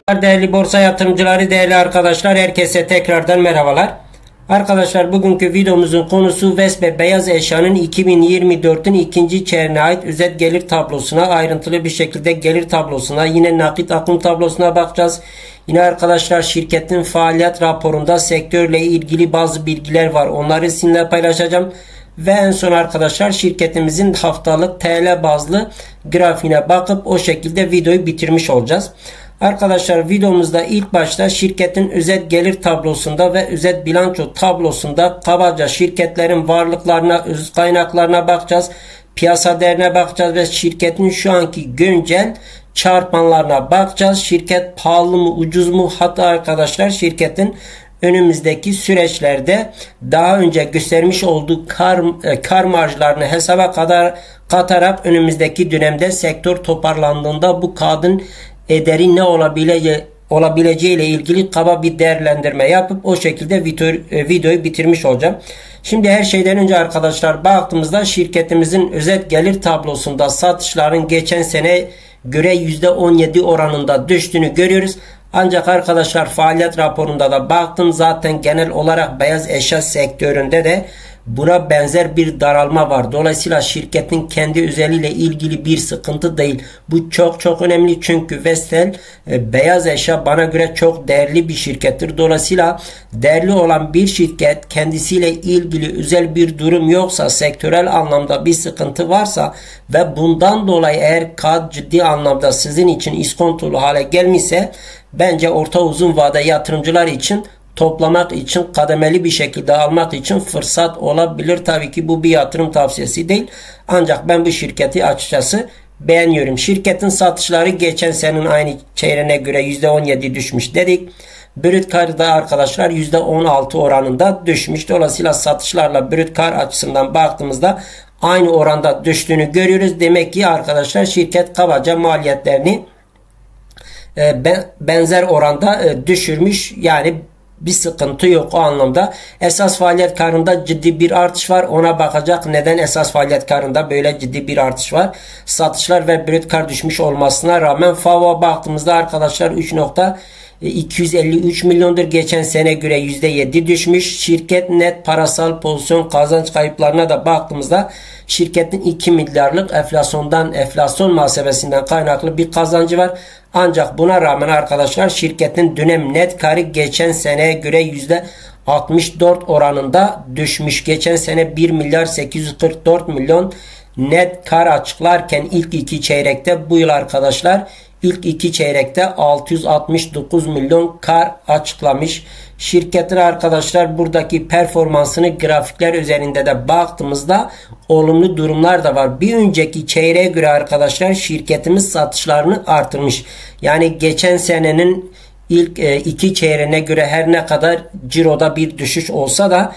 Değerli borsa yatırımcıları, değerli arkadaşlar, herkese tekrardan merhabalar. Arkadaşlar, bugünkü videomuzun konusu Vespe Beyaz Eşya'nın 2024'ün ikinci çeyreğine ait özet gelir tablosuna, ayrıntılı bir şekilde gelir tablosuna, yine nakit akım tablosuna bakacağız. Yine arkadaşlar, şirketin faaliyet raporunda sektörle ilgili bazı bilgiler var. Onları sizinle paylaşacağım. Ve en son arkadaşlar, şirketimizin haftalık TL bazlı grafiğine bakıp o şekilde videoyu bitirmiş olacağız. Arkadaşlar, videomuzda ilk başta şirketin özet gelir tablosunda ve özet bilanço tablosunda kabaca şirketlerin varlıklarına, öz kaynaklarına bakacağız. Piyasa değerine bakacağız ve şirketin şu anki güncel çarpanlarına bakacağız. Şirket pahalı mı, ucuz mu? Hatta arkadaşlar, şirketin önümüzdeki süreçlerde daha önce göstermiş olduğu kar marjlarını hesaba katarak önümüzdeki dönemde sektör toparlandığında bu kağıdın ederi ne olabileceği ile ilgili kaba bir değerlendirme yapıp o şekilde videoyu bitirmiş olacağım. Şimdi her şeyden önce arkadaşlar, baktığımızda şirketimizin özet gelir tablosunda satışların geçen sene göre %17 oranında düştüğünü görüyoruz. Ancak arkadaşlar, faaliyet raporunda da baktım, zaten genel olarak beyaz eşya sektöründe de buna benzer bir daralma var. Dolayısıyla şirketin kendi özelliğiyle ilgili bir sıkıntı değil. Bu çok önemli, çünkü Vestel beyaz eşya bana göre çok değerli bir şirkettir. Dolayısıyla değerli olan bir şirket, kendisiyle ilgili özel bir durum yoksa, sektörel anlamda bir sıkıntı varsa ve bundan dolayı eğer kağıt ciddi anlamda sizin için iskontolu hale gelmişse, bence orta uzun vade yatırımcılar için toplamak için, kademeli bir şekilde almak için fırsat olabilir. Tabii ki bu bir yatırım tavsiyesi değil. Ancak ben bu şirketi açıkçası beğeniyorum. Şirketin satışları geçen senenin aynı çeyreğine göre %17 düşmüş dedik. Brüt kar da arkadaşlar %16 oranında düşmüş. Dolayısıyla satışlarla brüt kar açısından baktığımızda aynı oranda düştüğünü görüyoruz. Demek ki arkadaşlar, şirket kabaca maliyetlerini benzer oranda düşürmüş. Yani bir sıkıntı yok o anlamda. Esas faaliyet karında ciddi bir artış var. Ona bakacak. Neden esas faaliyet karında böyle ciddi bir artış var? Satışlar ve brüt kar düşmüş olmasına rağmen FAVÖ'ye baktığımızda arkadaşlar 3.253 milyondur. Geçen sene göre %7 düşmüş. Şirket net parasal pozisyon kazanç kayıplarına da baktığımızda şirketin 2 milyarlık enflasyon muhasebesinden kaynaklı bir kazancı var. Ancak buna rağmen arkadaşlar, şirketin dönem net karı geçen seneye göre %64 oranında düşmüş. Geçen sene 1 milyar 844 milyon net kar açıklarken ilk iki çeyrekte, bu yıl arkadaşlar ilk iki çeyrekte 669 milyon kar açıklamış. Şirketin arkadaşlar buradaki performansını grafikler üzerinde de baktığımızda olumlu durumlar da var. Bir önceki çeyreğe göre arkadaşlar şirketimiz satışlarını artırmış. Yani geçen senenin ilk iki çeyreğine göre her ne kadar ciroda bir düşüş olsa da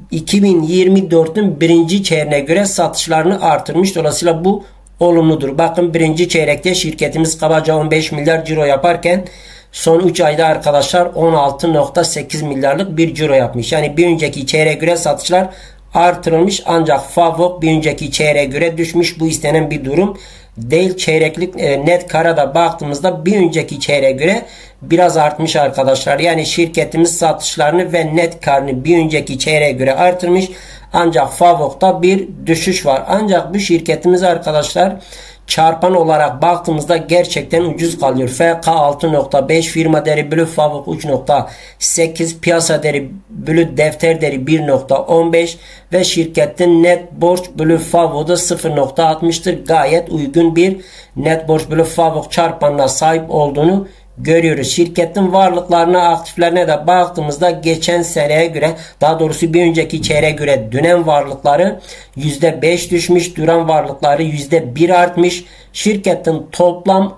2024'ün birinci çeyreğine göre satışlarını artırmış. Dolayısıyla bu olumludur. Bakın, birinci çeyrekte şirketimiz kabaca 15 milyar ciro yaparken son 3 ayda arkadaşlar 16.8 milyarlık bir ciro yapmış. Yani bir önceki çeyreğe göre satışlar artırılmış, ancak FAVÖ bir önceki çeyreğe göre düşmüş. Bu istenen bir durum değil. Çeyreklik net kara da baktığımızda bir önceki çeyreğe göre biraz artmış arkadaşlar. Yani şirketimiz satışlarını ve net karını bir önceki çeyreğe göre artırmış. Ancak FAVÖ'da bir düşüş var. Ancak bu şirketimiz arkadaşlar çarpan olarak baktığımızda gerçekten ucuz kalıyor. FK 6.5, firma değeri bölü FAVÖ 3.8, piyasa değeri bölü defter değeri 1.15 ve şirketin net borç bölü FAVÖ da 0.60'tır. Gayet uygun bir net borç bölü FAVÖ çarpanına sahip olduğunu görüyoruz. Şirketin varlıklarına, aktiflerine de baktığımızda geçen seneye göre, daha doğrusu bir önceki çeyreğe göre dönem varlıkları %5 düşmüş, duran varlıkları %1 artmış. Şirketin toplam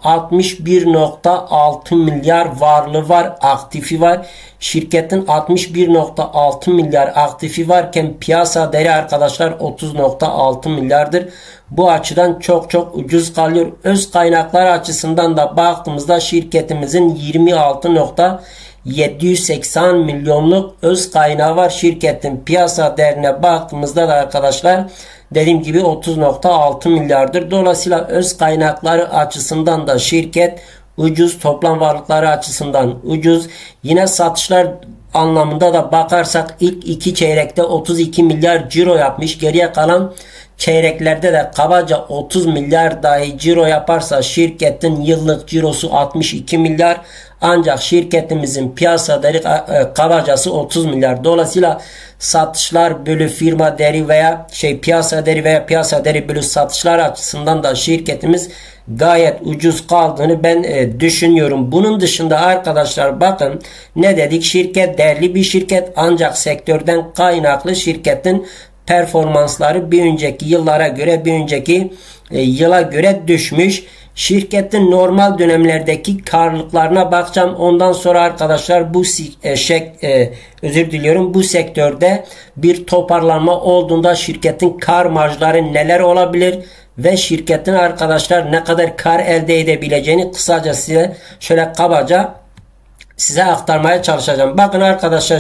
61.6 milyar varlığı var, aktifi var. Şirketin 61.6 milyar aktifi varken piyasa değeri arkadaşlar 30.6 milyardır. Bu açıdan çok ucuz kalıyor. Öz kaynaklar açısından da baktığımızda şirketimizin 26.780 milyonluk öz kaynağı var. Şirketin piyasa değerine baktığımızda da arkadaşlar dediğim gibi 30.6 milyardır. Dolayısıyla öz kaynakları açısından da şirket ucuz, toplam varlıkları açısından ucuz. Yine satışlar anlamında da bakarsak ilk 2 çeyrekte 32 milyar ciro yapmış. Geriye kalan çeyreklerde de kabaca 30 milyar dahi ciro yaparsa şirketin yıllık cirosu 62 milyar. Ancak şirketimizin piyasa değeri kabacası 30 milyar. Dolayısıyla satışlar bölü firma değeri veya piyasa değeri veya piyasa değeri bölü satışlar açısından da şirketimiz gayet ucuz kaldığını ben düşünüyorum. Bunun dışında arkadaşlar bakın ne dedik? Şirket değerli bir şirket, ancak sektörden kaynaklı şirketin performansları bir önceki yıllara göre, bir önceki yıla göre düşmüş. Şirketin normal dönemlerdeki karlılıklarına bakacağım. Ondan sonra arkadaşlar bu sektörde bir toparlanma olduğunda şirketin kar marjları neler olabilir ve şirketin arkadaşlar ne kadar kar elde edebileceğini kısaca size şöyle kabaca aktarmaya çalışacağım. Bakın arkadaşlar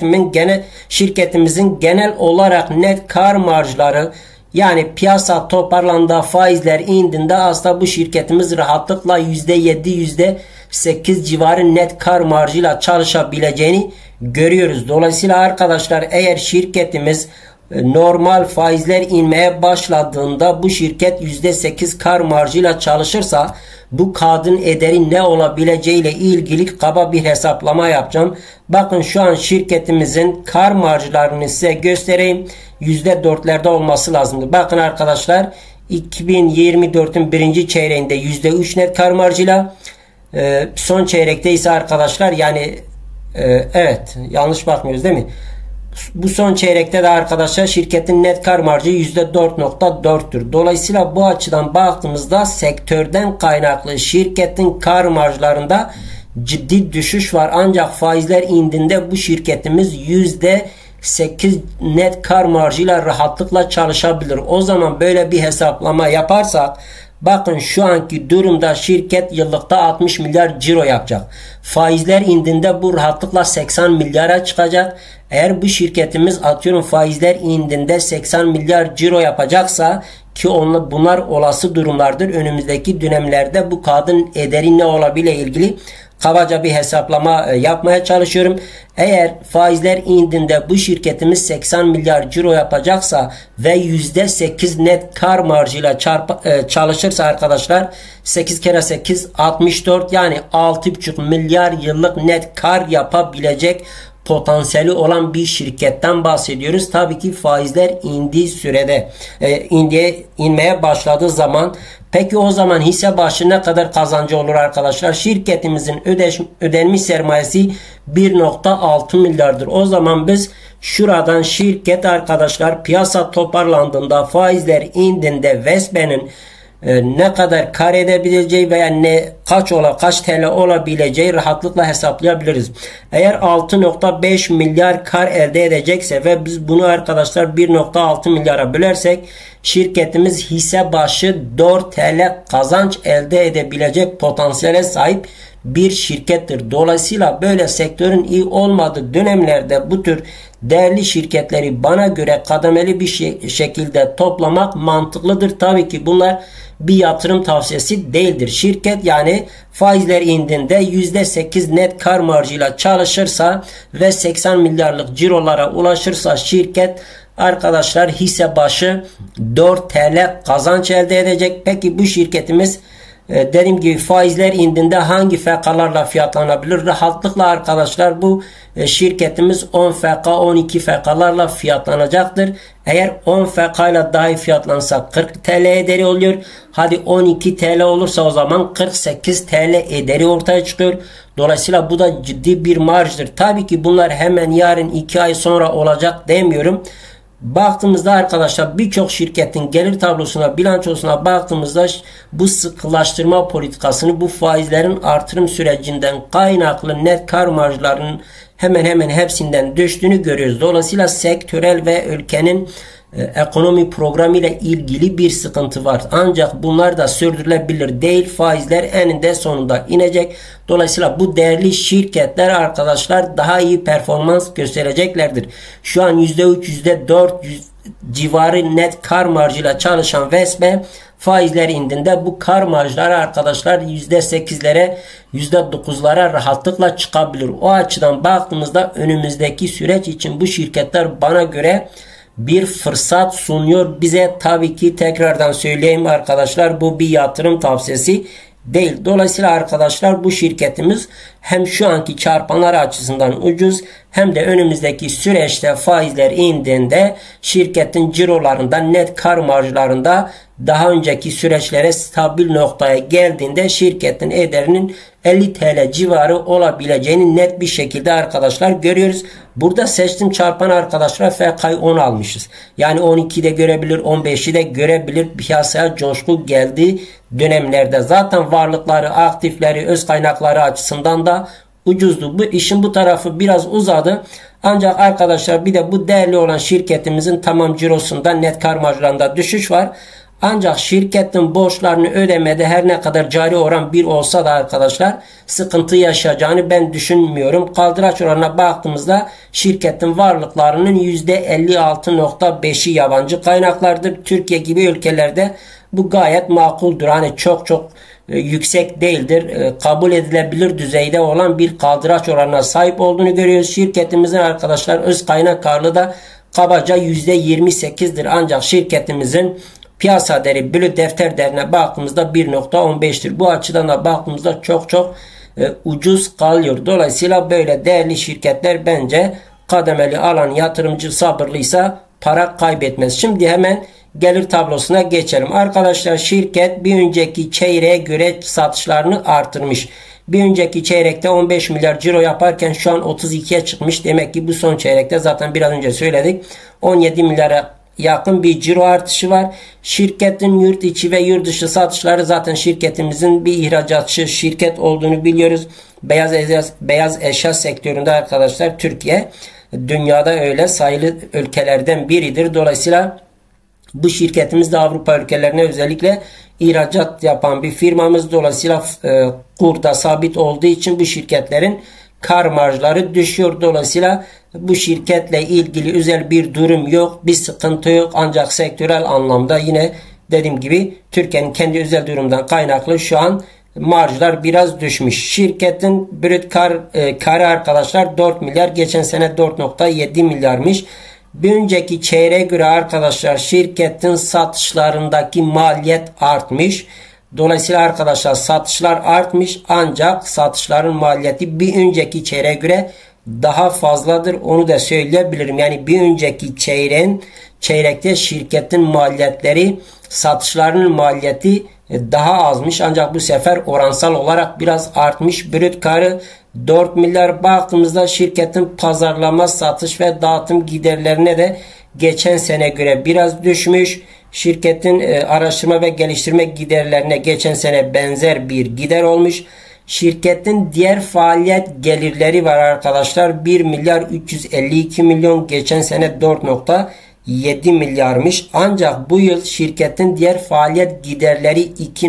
şirketimizin genel olarak net kar marjları, yani piyasa toparlandığında, faizler indiğinde aslında bu şirketimiz rahatlıkla %7 %8 civarı net kar marjıyla çalışabileceğini görüyoruz. Dolayısıyla arkadaşlar eğer şirketimiz normal faizler inmeye başladığında bu şirket %8 kar marjıyla çalışırsa bu kağıdın ederi ne olabileceği ile ilgili kaba bir hesaplama yapacağım. Bakın şu an şirketimizin kar marjlarını size göstereyim. %4'lerde olması lazımdı. Bakın arkadaşlar 2024'ün birinci çeyreğinde %3 net kar marjıyla, son çeyrekte ise arkadaşlar evet yanlış bakmıyoruz değil mi? Bu son çeyrekte de arkadaşlar şirketin net kar marjı %4.4'tür. Dolayısıyla bu açıdan baktığımızda sektörden kaynaklı şirketin kar marjlarında ciddi düşüş var. Ancak faizler indiğinde bu şirketimiz %8 net kar marjıyla rahatlıkla çalışabilir. O zaman böyle bir hesaplama yaparsak bakın şu anki durumda şirket yıllıkta 60 milyar ciro yapacak. Faizler indiğinde bu rahatlıkla 80 milyara çıkacak. Eğer bu şirketimiz atıyorum faizler indiğinde 80 milyar ciro yapacaksa, ki bunlar olası durumlardır. Önümüzdeki dönemlerde bu kağıdın ederi ne olabilir ilgili kabaca bir hesaplama yapmaya çalışıyorum. Eğer faizler indiğinde bu şirketimiz 80 milyar ciro yapacaksa ve %8 net kar marjıyla çalışırsa arkadaşlar 8 kere 8 64, yani 6,5 milyar yıllık net kar yapabilecek potansiyeli olan bir şirketten bahsediyoruz. Tabii ki faizler indiği sürede inmeye başladığı zaman, peki o zaman hisse başı ne kadar kazancı olur arkadaşlar? Şirketimizin ödenmiş sermayesi 1.6 milyardır. O zaman biz şuradan şirket arkadaşlar piyasa toparlandığında, faizler indiğinde Vespe'nin ne kadar kar edebileceği veya kaç TL olabileceği rahatlıkla hesaplayabiliriz. Eğer 6.5 milyar kar elde edecekse ve biz bunu arkadaşlar 1.6 milyara bölersek şirketimiz hisse başı 4 TL kazanç elde edebilecek potansiyele sahip bir şirkettir. Dolayısıyla böyle sektörün iyi olmadığı dönemlerde bu tür değerli şirketleri bana göre kademeli bir şekilde toplamak mantıklıdır. Tabii ki bunlar bir yatırım tavsiyesi değildir. Şirket yani faizler indiğinde %8 net kar marjıyla çalışırsa ve 80 milyarlık cirolara ulaşırsa şirket arkadaşlar hisse başı 4 TL kazanç elde edecek. Peki bu şirketimiz dediğim gibi faizler indiğinde hangi fekalarla fiyatlanabilir? Rahatlıkla arkadaşlar bu şirketimiz 10 feka 12 fekalarla fiyatlanacaktır. Eğer 10 fekayla dahi fiyatlansa 40 TL ederi oluyor. Hadi 12 TL olursa o zaman 48 TL ederi ortaya çıkıyor. Dolayısıyla bu da ciddi bir marjdır. Tabii ki bunlar hemen yarın 2 ay sonra olacak demiyorum. Baktığımızda arkadaşlar birçok şirketin gelir tablosuna, bilançosuna baktığımızda bu sıkılaştırma politikasını, bu faizlerin artırım sürecinden kaynaklı net kar marjlarının hemen hemen hepsinden düştüğünü görüyoruz. Dolayısıyla sektörel ve ülkenin ekonomi programı ile ilgili bir sıkıntı var. Ancak bunlar da sürdürülebilir değil. Faizler eninde sonunda inecek. Dolayısıyla bu değerli şirketler arkadaşlar daha iyi performans göstereceklerdir. Şu an %3, %4 civarı net kar marjıyla çalışan Vespe faizler indiğinde bu kar marjları arkadaşlar %8'lere %9'lara rahatlıkla çıkabilir. O açıdan baktığımızda önümüzdeki süreç için bu şirketler bana göre bir fırsat sunuyor bize. Tabii ki tekrardan söyleyeyim arkadaşlar, bu bir yatırım tavsiyesi değil. Dolayısıyla arkadaşlar bu şirketimiz hem şu anki çarpanlar açısından ucuz hem de önümüzdeki süreçte faizler indiğinde şirketin cirolarında, net kar marjlarında daha önceki süreçlere stabil noktaya geldiğinde şirketin ederinin 50 TL civarı olabileceğini net bir şekilde arkadaşlar görüyoruz. Burada seçtim çarpan arkadaşlar FK'yı 10 almışız. Yani 12'de de görebilir, 15'i de görebilir. Piyasaya coşku geldiği dönemlerde zaten varlıkları, aktifleri, öz kaynakları açısından da ucuzdu. Bu işin bu tarafı biraz uzadı. Ancak arkadaşlar bir de bu değerli olan şirketimizin tamam cirosunda, net kar marjlarında düşüş var. Ancak şirketin borçlarını ödemede her ne kadar cari oran 1 olsa da arkadaşlar sıkıntı yaşayacağını ben düşünmüyorum. Kaldıraç oranına baktığımızda şirketin varlıklarının %56.5'i yabancı kaynaklardır. Türkiye gibi ülkelerde bu gayet makuldür. Hani çok yüksek değildir. Kabul edilebilir düzeyde olan bir kaldıraç oranına sahip olduğunu görüyoruz. Şirketimizin arkadaşlar öz kaynak karlılığı da kabaca %28'dir. Ancak şirketimizin piyasa değeri bölü defter değerine baktığımızda 1.15'tir. Bu açıdan da baktığımızda çok ucuz kalıyor. Dolayısıyla böyle değerli şirketler bence kademeli alan yatırımcı sabırlıysa para kaybetmez. Şimdi hemen gelir tablosuna geçelim. Arkadaşlar şirket bir önceki çeyreğe göre satışlarını artırmış. Bir önceki çeyrekte 15 milyar ciro yaparken şu an 32'ye çıkmış. Demek ki bu son çeyrekte zaten biraz önce söyledik 17 milyara yakın bir ciro artışı var. Şirketin yurt içi ve yurt dışı satışları, zaten şirketimizin bir ihracatçı şirket olduğunu biliyoruz. Beyaz eşya sektöründe arkadaşlar Türkiye dünyada öyle sayılı ülkelerden biridir. Dolayısıyla bu şirketimiz de Avrupa ülkelerine özellikle ihracat yapan bir firmamız. Dolayısıyla kurda sabit olduğu için bu şirketlerin kar marjları düşüyor. Dolayısıyla bu şirketle ilgili özel bir durum yok. Bir sıkıntı yok. Ancak sektörel anlamda yine dediğim gibi Türkiye'nin kendi özel durumdan kaynaklı şu an marjlar biraz düşmüş. Şirketin brüt karı arkadaşlar 4 milyar. Geçen sene 4.7 milyarmış. Bir önceki çeyreğe göre arkadaşlar şirketin satışlarındaki maliyet artmış. Dolayısıyla arkadaşlar satışlar artmış ancak satışların maliyeti bir önceki çeyreğe göre daha fazladır. Onu da söyleyebilirim. Yani bir önceki çeyrekte şirketin maliyetleri satışlarının maliyeti daha azmış. Ancak bu sefer oransal olarak biraz artmış. Brüt karı 4 milyar. Baktığımızda şirketin pazarlama, satış ve dağıtım giderlerine de geçen sene göre biraz düşmüş. Şirketin araştırma ve geliştirme giderlerine geçen sene benzer bir gider olmuş. Şirketin diğer faaliyet gelirleri var arkadaşlar. 1 milyar 352 milyon. Geçen sene 4.7 milyarmış. Ancak bu yıl şirketin diğer faaliyet giderleri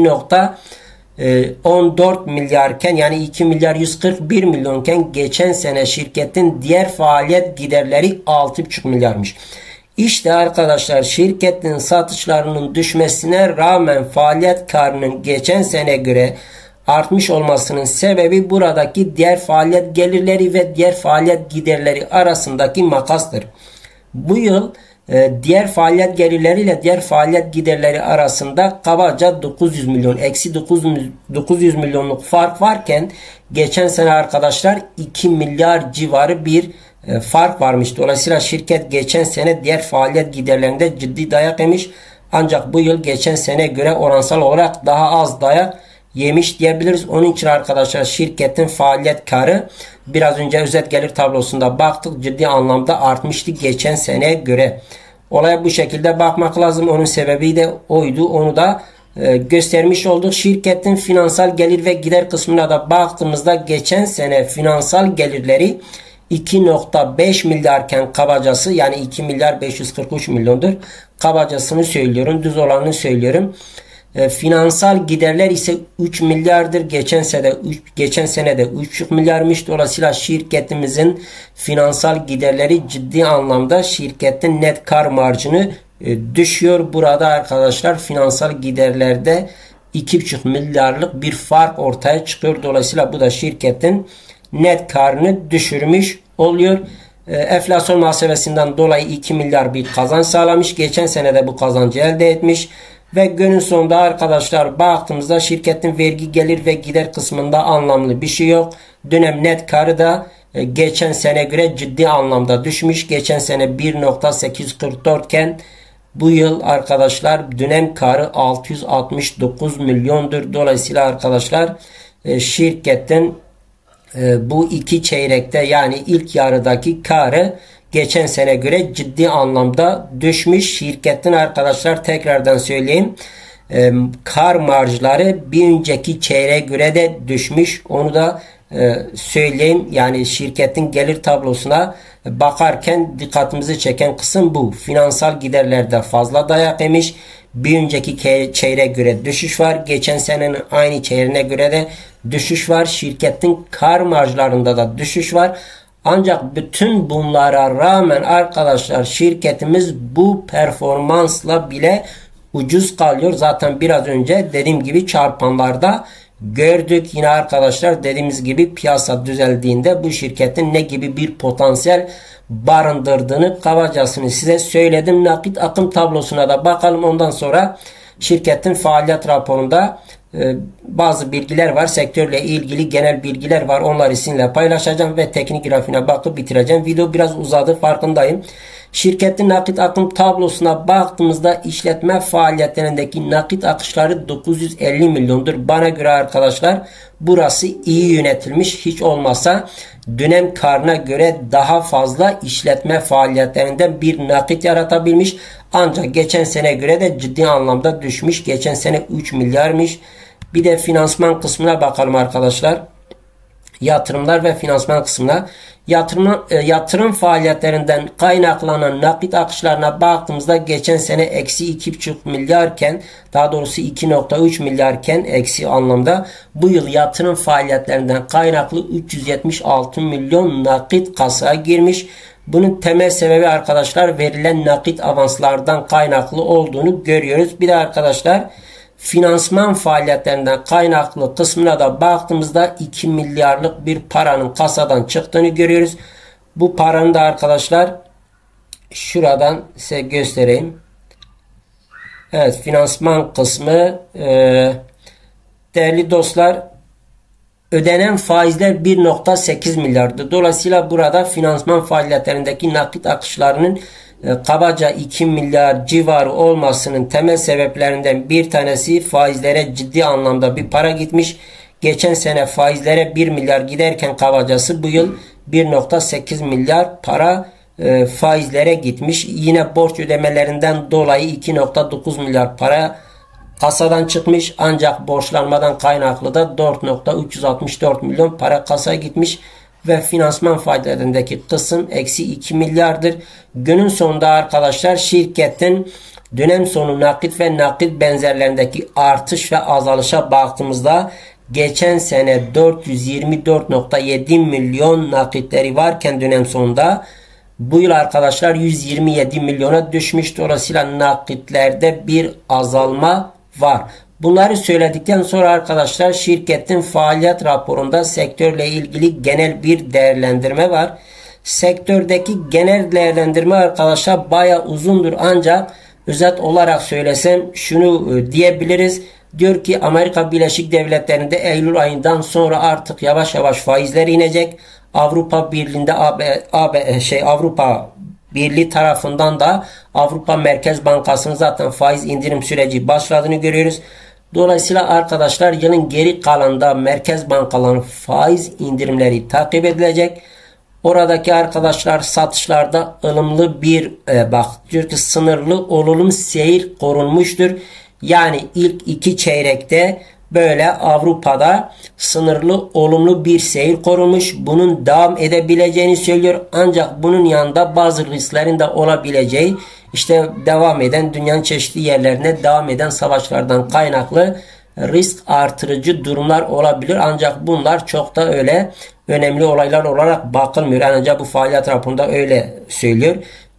2.14 milyarken, yani 2 milyar 141 milyonken geçen sene şirketin diğer faaliyet giderleri 6.5 milyarmış. İşte arkadaşlar şirketin satışlarının düşmesine rağmen faaliyet karının geçen sene göre artmış olmasının sebebi buradaki diğer faaliyet gelirleri ve diğer faaliyet giderleri arasındaki makastır. Bu yıl diğer faaliyet gelirleri ile diğer faaliyet giderleri arasında kabaca 900 milyon, eksi 900 milyonluk fark varken geçen sene arkadaşlar 2 milyar civarı bir fark varmış. Dolayısıyla şirket geçen sene diğer faaliyet giderlerinde ciddi dayak yemiş. Ancak bu yıl geçen sene göre oransal olarak daha az dayak yemiş diyebiliriz. Onun için arkadaşlar şirketin faaliyet karı biraz önce özet gelir tablosunda baktık, ciddi anlamda artmıştı geçen seneye göre. Olaya bu şekilde bakmak lazım. Onun sebebi de oydu. Onu da göstermiş olduk. Şirketin finansal gelir ve gider kısmına da baktığımızda geçen sene finansal gelirleri 2.5 milyarken kabacası, yani 2 milyar 543 milyondur. Kabacasını söylüyorum. Düz olanını söylüyorum. Finansal giderler ise 3 milyardır. Geçen sene de 3,5 milyarmış. Dolayısıyla şirketimizin finansal giderleri ciddi anlamda şirketin net kar marjını düşüyor. Burada arkadaşlar finansal giderlerde 2,5 milyarlık bir fark ortaya çıkıyor. Dolayısıyla bu da şirketin net karını düşürmüş oluyor. Enflasyon muhasebesinden dolayı 2 milyar bir kazanç sağlamış. Geçen sene de bu kazancı elde etmiş. Ve günün sonunda arkadaşlar baktığımızda şirketin vergi gelir ve gider kısmında anlamlı bir şey yok. Dönem net karı da geçen sene göre ciddi anlamda düşmüş. Geçen sene 1,844 iken bu yıl arkadaşlar dönem karı 669 milyondur. Dolayısıyla arkadaşlar şirketin bu iki çeyrekte yani ilk yarıdaki karı geçen sene göre ciddi anlamda düşmüş. Şirketin arkadaşlar tekrardan söyleyeyim kar marjları bir önceki çeyreğe göre de düşmüş. Onu da söyleyeyim. Yani şirketin gelir tablosuna bakarken dikkatimizi çeken kısım bu. Finansal giderlerde fazla dayak yemiş. Bir önceki çeyreğe göre düşüş var. Geçen senenin aynı çeyreğine göre de düşüş var. Şirketin kar marjlarında da düşüş var. Ancak bütün bunlara rağmen arkadaşlar şirketimiz bu performansla bile ucuz kalıyor. Zaten biraz önce dediğim gibi çarpanlarda gördük. Yine arkadaşlar dediğimiz gibi piyasa düzeldiğinde bu şirketin ne gibi bir potansiyel barındırdığını kabacasını size söyledim. Nakit akım tablosuna da bakalım. Ondan sonra şirketin faaliyet raporunda bazı bilgiler var. Sektörle ilgili genel bilgiler var. Onları sizinle paylaşacağım ve teknik grafiğine bakıp bitireceğim. Video biraz uzadı farkındayım. Şirketin nakit akım tablosuna baktığımızda işletme faaliyetlerindeki nakit akışları 950 milyondur. Bana göre arkadaşlar burası iyi yönetilmiş. Hiç olmazsa dönem karına göre daha fazla işletme faaliyetlerinden bir nakit yaratabilmiş. Ancak geçen sene göre de ciddi anlamda düşmüş. Geçen sene 3 milyarmış. Bir de finansman kısmına bakalım arkadaşlar. Yatırımlar ve finansman kısmına. Yatırım faaliyetlerinden kaynaklanan nakit akışlarına baktığımızda geçen sene eksi 2,5 milyarken, daha doğrusu 2,3 milyarken eksi anlamda, bu yıl yatırım faaliyetlerinden kaynaklı 376 milyon nakit kasaya girmiş. Bunun temel sebebi arkadaşlar verilen nakit avanslardan kaynaklı olduğunu görüyoruz. Bir de arkadaşlar finansman faaliyetlerinden kaynaklı kısmına da baktığımızda 2 milyarlık bir paranın kasadan çıktığını görüyoruz. Bu paranın da arkadaşlar şuradan size göstereyim. Evet, finansman kısmı değerli dostlar, ödenen faizler 1,8 milyardı. Dolayısıyla burada finansman faaliyetlerindeki nakit akışlarının kabaca 2 milyar civarı olmasının temel sebeplerinden bir tanesi faizlere ciddi anlamda bir para gitmiş. Geçen sene faizlere 1 milyar giderken kabacası bu yıl 1,8 milyar para faizlere gitmiş. Yine borç ödemelerinden dolayı 2,9 milyar para kasadan çıkmış. Ancak borçlanmadan kaynaklı da 4,364 milyon para kasaya gitmiş. Ve finansman faidelerindeki kısım eksi 2 milyardır. Günün sonunda arkadaşlar şirketin dönem sonu nakit ve nakit benzerlerindeki artış ve azalışa baktığımızda geçen sene 424,7 milyon nakitleri varken dönem sonunda bu yıl arkadaşlar 127 milyona düşmüş. Dolayısıyla nakitlerde bir azalma var. Bunları söyledikten sonra arkadaşlar şirketin faaliyet raporunda sektörle ilgili genel bir değerlendirme var. Sektördeki genel değerlendirme arkadaşlar bayağı uzundur, ancak özet olarak söylesem şunu diyebiliriz. Diyor ki Amerika Birleşik Devletleri'nde Eylül ayından sonra artık yavaş yavaş faizler inecek. Avrupa Birliği'nde Avrupa Birliği tarafından da Avrupa Merkez Bankası'nın zaten faiz indirim süreci başladığını görüyoruz. Dolayısıyla arkadaşlar yılın geri kalanında merkez bankalarının faiz indirimleri takip edilecek. Oradaki arkadaşlar satışlarda ılımlı bir diyor ki sınırlı olumlu seyir korunmuştur. Yani ilk iki çeyrekte böyle Avrupa'da sınırlı olumlu bir seyir korunmuş. Bunun devam edebileceğini söylüyor. Ancak bunun yanında bazı risklerin de olabileceği, işte devam eden dünyanın çeşitli yerlerine devam eden savaşlardan kaynaklı risk artırıcı durumlar olabilir. Ancak bunlar çok da öyle önemli olaylar olarak bakılmıyor. Ancak bu faaliyet raporunda öyle söylüyor.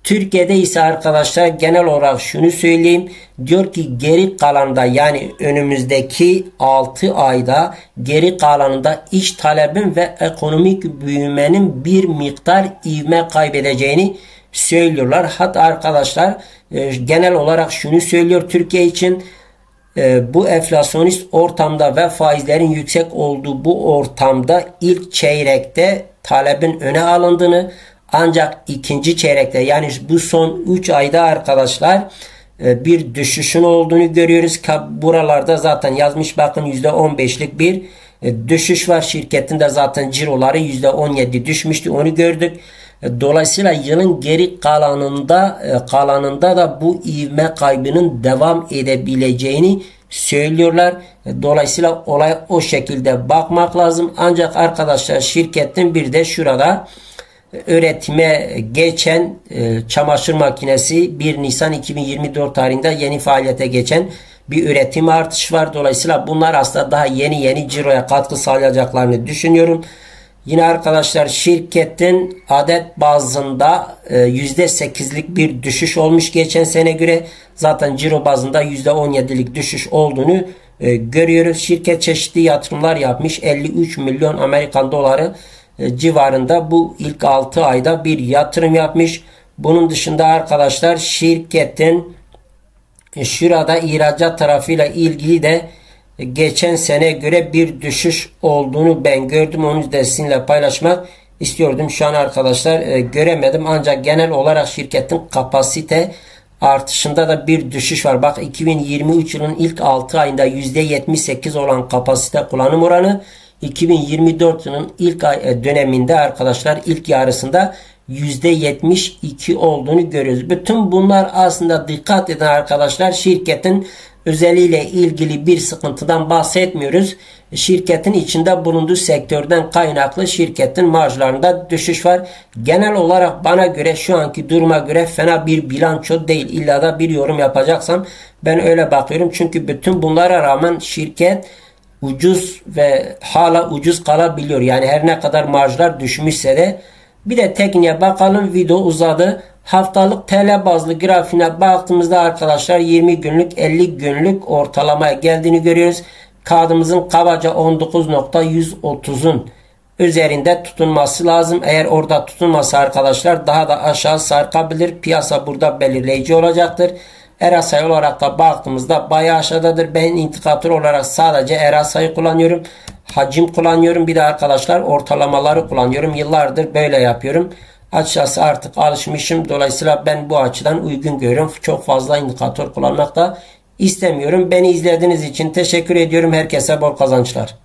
Türkiye'de ise arkadaşlar genel olarak şunu söyleyeyim. Diyor ki geri kalanda, yani önümüzdeki 6 ayda geri kalanında iş talebin ve ekonomik büyümenin bir miktar ivme kaybedeceğini söylüyorlar. Hatta arkadaşlar genel olarak şunu söylüyor Türkiye için. Bu enflasyonist ortamda ve faizlerin yüksek olduğu bu ortamda ilk çeyrekte talebin öne alındığını, ancak ikinci çeyrekte, yani bu son 3 ayda arkadaşlar bir düşüşün olduğunu görüyoruz. Buralarda zaten yazmış, bakın %15'lik bir düşüş var. Şirketin de zaten ciroları %17 düşmüştü, onu gördük. Dolayısıyla yılın geri kalanında da bu ivme kaybının devam edebileceğini söylüyorlar. Dolayısıyla olay o şekilde bakmak lazım. Ancak arkadaşlar şirketin bir de şurada üretime geçen çamaşır makinesi 1 Nisan 2024 tarihinde yeni faaliyete geçen bir üretim artışı var. Dolayısıyla bunlar aslında daha yeni ciroya katkı sağlayacaklarını düşünüyorum. Yine arkadaşlar şirketin adet bazında %8'lik bir düşüş olmuş geçen sene göre. Zaten ciro bazında %17'lik düşüş olduğunu görüyoruz. Şirket çeşitli yatırımlar yapmış. 53 milyon Amerikan doları civarında bu ilk 6 ayda bir yatırım yapmış. Bunun dışında arkadaşlar şirketin şurada ihracat tarafıyla ilgili de geçen sene göre bir düşüş olduğunu ben gördüm. Onu da sizinle paylaşmak istiyordum. Şu an arkadaşlar göremedim. Ancak genel olarak şirketin kapasite artışında da bir düşüş var. Bak 2023 yılının ilk 6 ayında %78 olan kapasite kullanım oranı 2024 yılının ilk döneminde arkadaşlar ilk yarısında %72 olduğunu görüyoruz. Bütün bunlar aslında dikkat edin arkadaşlar, şirketin özeliyle ilgili bir sıkıntıdan bahsetmiyoruz. Şirketin içinde bulunduğu sektörden kaynaklı şirketin marjlarında düşüş var. Genel olarak bana göre şu anki duruma göre fena bir bilanço değil. İlla da bir yorum yapacaksam ben öyle bakıyorum. Çünkü bütün bunlara rağmen şirket ucuz ve hala ucuz kalabiliyor. Yani her ne kadar marjlar düşmüşse de. Bir de tekniğe bakalım, video uzadı. Haftalık TL bazlı grafiğine baktığımızda arkadaşlar 20 günlük 50 günlük ortalamaya geldiğini görüyoruz. Kağıdımızın kabaca 19.130'un üzerinde tutunması lazım. Eğer orada tutunmasa arkadaşlar daha da aşağı sarkabilir. Piyasa burada belirleyici olacaktır. RSI olarak da baktığımızda bayağı aşağıdadır. Ben indikatör olarak sadece RSI'yi kullanıyorum. Hacim kullanıyorum. Bir de arkadaşlar ortalamaları kullanıyorum. Yıllardır böyle yapıyorum. Açıkçası artık alışmışım. Dolayısıyla ben bu açıdan uygun görüyorum. Çok fazla indikatör kullanmak da istemiyorum. Beni izlediğiniz için teşekkür ediyorum. Herkese bol kazançlar.